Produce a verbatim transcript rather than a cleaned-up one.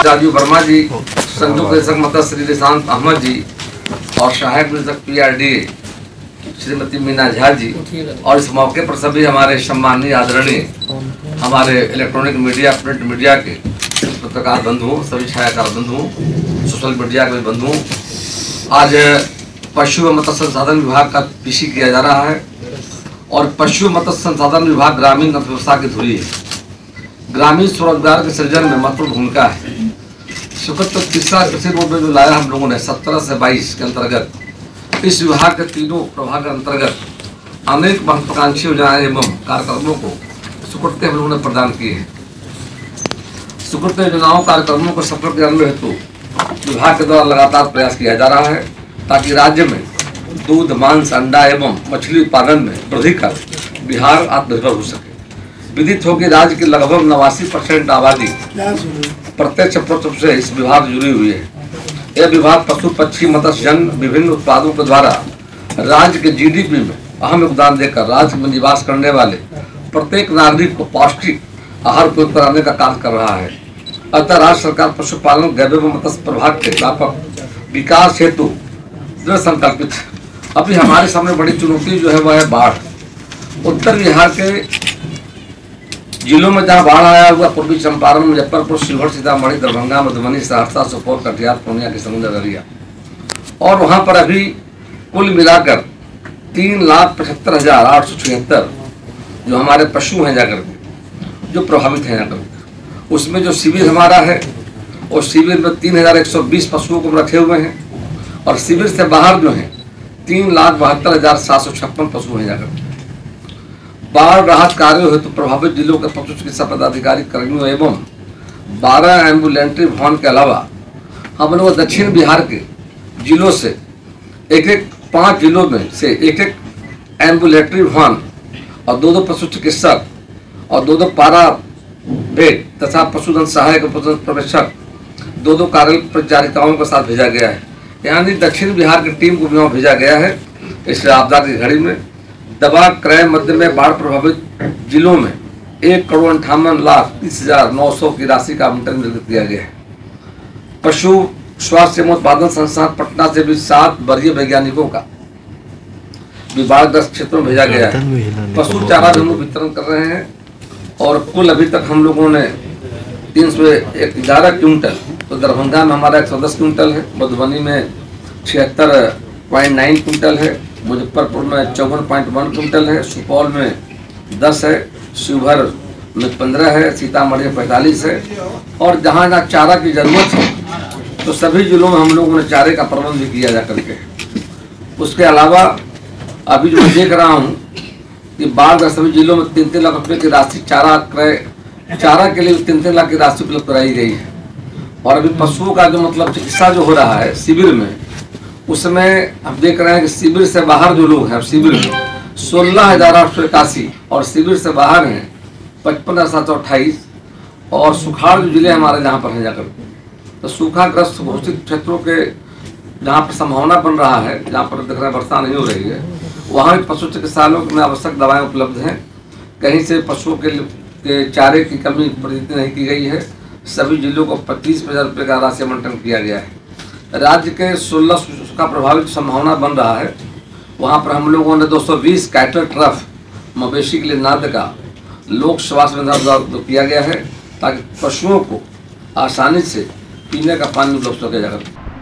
राजीव वर्मा जी, संयुक्त निदेशक मत्स्य श्री निशांत अहमद जी और सहायक निदेशक P R D Shrimati Meena Jha ji, और इस मौके पर सभी हमारे सम्मानीय आदरणीय हमारे इलेक्ट्रॉनिक मीडिया, प्रिंट मीडिया के पत्रकार बंधुओं, सभी छायाकार बंधुओं, सोशल मीडिया के बंधुओं, आज पशु व मत्स्य संसाधन विभाग का पीसी किया जा रहा है और पशु मत्स्य संसाधन विभाग ग्रामीण अर्थव्यवस्था की धुरी है। ग्रामीण स्वरोजगार के सृजन में महत्वपूर्ण भूमिका है। सुखद तीसरा कृषि रोड जो लाया हम लोगों ने सत्रह से बाईस के अंतर्गत इस विभाग के तीनों प्रभाग के अंतर्गत अनेक महत्वाकांक्षी योजनाएं एवं कार्यक्रमों को सुकृत्य हम लोगों ने प्रदान किए हैं। सुकृत्य योजनाओं कार्यक्रमों को सफल करने हेतु विभाग के द्वारा लगातार प्रयास किया जा रहा है ताकि राज्य में दूध, मांस, अंडा एवं मछली उत्पादन में वृद्धि कर बिहार आत्मनिर्भर हो सके। विदित हो कि राज्य की लगभग नवासी परसेंट आबादी प्रत्यक्ष अप्रत्यक्ष रूप से इस विभाग जुड़ी हुई है। यह विभाग पशु, पक्षी, मत्स्य जन्य विभिन्न उत्पादों के द्वारा राज्य के जी डी पी में अहम योगदान देकर राज्य में निवास करने वाले प्रत्येक नागरिक को पौष्टिक आहार उपयोग कराने का कार्य कर रहा है। अतः राज्य सरकार पशुपालन, गैर व मत्स्य प्रभाग के व्यापक विकास हेतु दृढ़ संकल्पित है। अभी हमारे सामने बड़ी चुनौती जो है वह है बाढ़। उत्तर बिहार के जिलों में जहाँ बाढ़ आया हुआ पूर्वी चंपारण, मुजफ्फरपुर, शिवहर, सीतामढ़ी, दरभंगा, मधुबनी, सहरसा, सुपौल, कटिहार, पूर्णिया, किशनगंज, अररिया, और वहाँ पर अभी कुल मिलाकर तीन लाख पचहत्तर हजार आठ सौ छिहत्तर जो हमारे पशु हैं जाकर के जो प्रभावित हैं जाकर के, उसमें जो शिविर हमारा है और शिविर में तीन हजार एक सौ बीस पशुओं को रखे हुए हैं और शिविर से बाहर जो हैं तीन लाख बहत्तर हजार सात सौ छप्पन पशु हैं जाकर। बाढ़ राहत कार्यों हेतु प्रभावित जिलों के पशु चिकित्सा पदाधिकारी कर्मियों एवं बारह एम्बुलेंट्री वाहन के अलावा हम लोग दक्षिण बिहार के जिलों से एक एक पाँच जिलों में से एक एक एम्बुलेंट्री वाहन और दो दो पशु चिकित्सक और दो दो पारा बेड तथा पशुधन सहायक पशुधन प्रवेशक दो दो कार्य परिचारिकाओं के साथ भेजा गया है। यानी दक्षिण बिहार की टीम को भी भेजा गया है। इस आपदा की घड़ी में दवा क्रय मध्य में बाढ़ प्रभावित जिलों में एक करोड़ अंठावन लाख तीस हजार नौ सौ की राशि का आवंटन निर्धारित किया गया है। पशु स्वास्थ्य एवं उत्पादन संस्थान पटना से भी सात वरीय वैज्ञानिकों का विभागग्रस्त क्षेत्रों में भेजा गया है। पशु चारा भी हम लोग वितरण कर रहे हैं और कुल अभी तक हम लोगों ने तीन सौ ग्यारह क्विंटल, तो दरभंगा में हमारा एक सौ दस क्विंटल है, मधुबनी में छिहत्तर पॉइंट नाइन क्विंटल है, मुजफ्फरपुर में चौवन पॉइंट वन क्विंटल है, सुपौल में दस है, शिवहर में पंद्रह है, सीतामढ़ी में पैंतालीस है, और जहाँ जहाँ चारा की जरूरत है तो सभी जिलों में हम लोगों ने चारे का प्रबंध भी किया जा करके। उसके अलावा अभी जो मैं देख रहा हूँ कि बाढ़ का सभी जिलों में तीन तीन लाख रुपये की राशि चारा क्रय चारा के लिए तीन तीन लाख की राशि उपलब्ध कराई गई है। और अभी पशुओं का जो मतलब चिकित्सा जो हो रहा है शिविर में, उसमें हम देख रहे हैं कि शिविर से बाहर जो लोग हैं शिविर में सोलह हजार आठ सौ इक्यासी और शिविर से बाहर हैं पचपन हजार सात सौ अट्ठाईस, और सुखाड़ जो जिले हमारे जहाँ पर हैं जाकर, तो सूखाग्रस्त घोषित क्षेत्रों के जहाँ पर संभावना बन रहा है, जहाँ पर देख रहे हैं वर्षा नहीं हो रही है, वहाँ भी पशु चिकित्सालयों में आवश्यक दवाएँ उपलब्ध हैं। कहीं से पशुओं के, के चारे की कमी प्रतिदिन नहीं की गई है। सभी जिलों को पच्चीस हजार रुपये का राशि आवंटन किया गया है। राज्य के सोलह सूखा प्रभावित संभावना बन रहा है, वहाँ पर हम लोगों ने दो सौ बीस कैटल ट्रफ मवेशी के लिए नाद का लोक स्वास्थ्य में किया गया है ताकि पशुओं को आसानी से पीने का पानी उपलब्ध हो सके जाकर।